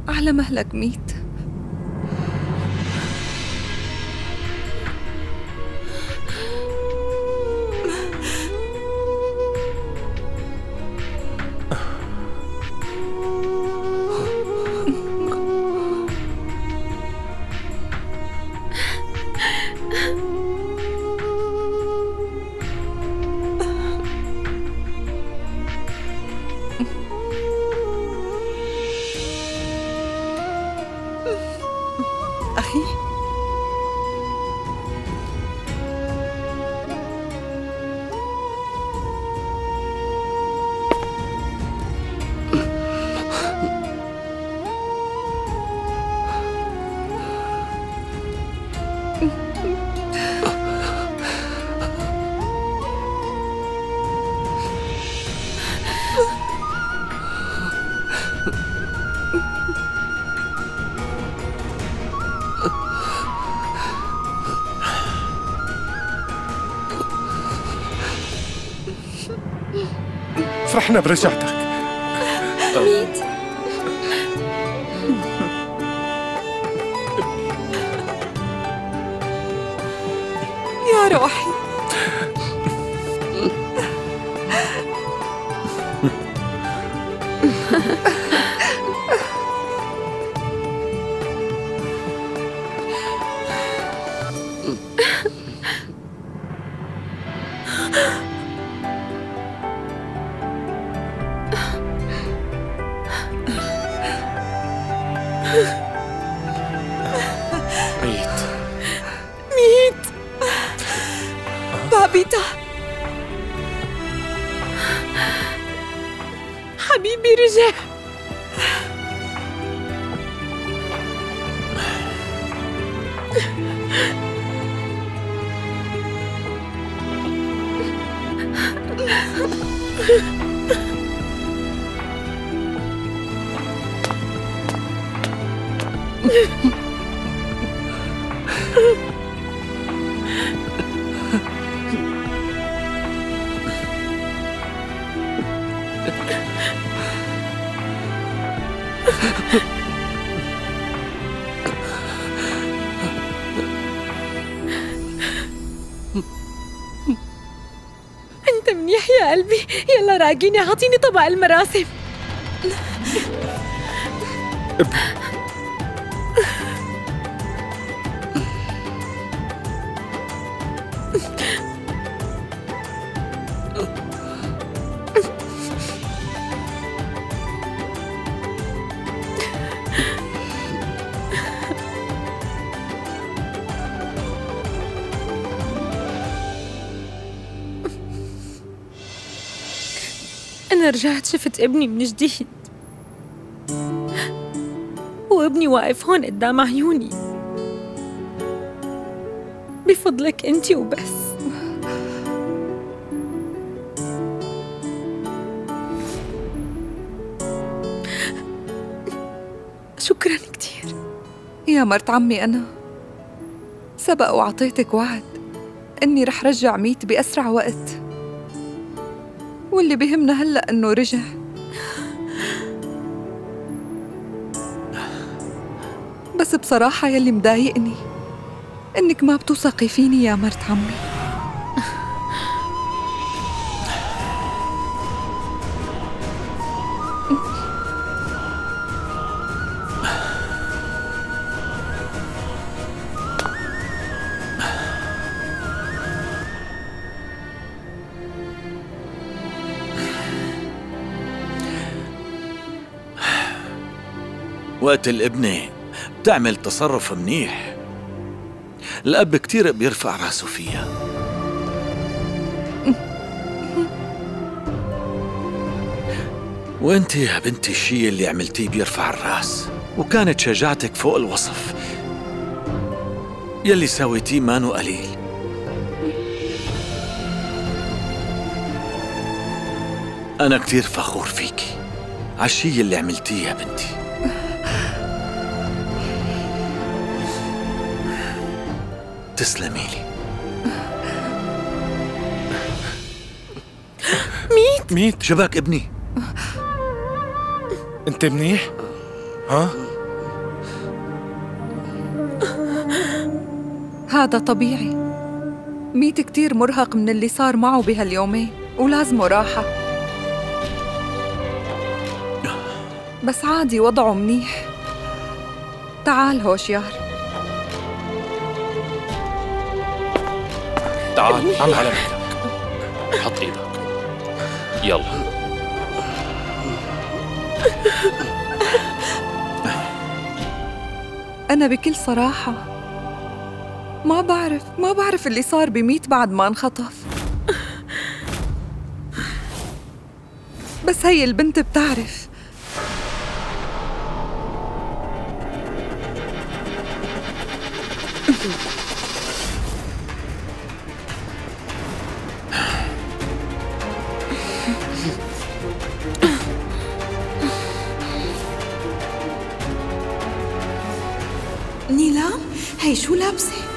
على مهلك ميت. أخي، فرحنا برجعتك. ميت. يا روحي. ميت. ميت. بابيتا، حبيبي رجع. أنت منيح يا قلبي. يلا راقيني، أعطيني طبق المراسم. أنا رجعت شفت ابني من جديد، وابني واقف هون قدام عيوني بفضلك أنت وبس. شكراً كتير يا مرت عمي. أنا سبق وعطيتك وعد إني رح رجع ميت بأسرع وقت، واللي بيهمنا هلأ إنه رجع. بس بصراحة يلي مضايقني إنك ما بتوثقي فيني يا مرت عمي. وقت الابنة بتعمل تصرف منيح، الأب كتير بيرفع راسه فيها. وانت يا بنتي الشي اللي عملتيه بيرفع الراس، وكانت شجاعتك فوق الوصف. يلي سويتيه مانو قليل. أنا كتير فخور فيكي عالشي اللي عملتيه يا بنتي. تسلمي لي. ميت. شباك ابني؟ انت منيح؟ ها؟ هذا طبيعي. ميت كتير مرهق من اللي صار معه بهاليومين ولازمه راحة. بس عادي، وضعه منيح. تعال هوشيار. تعال على مهلك. حط ايدك. يلا. أنا بكل صراحة ما بعرف اللي صار بميت بعد ما انخطف. بس هي البنت بتعرف. نيلام، هي شو لابسة؟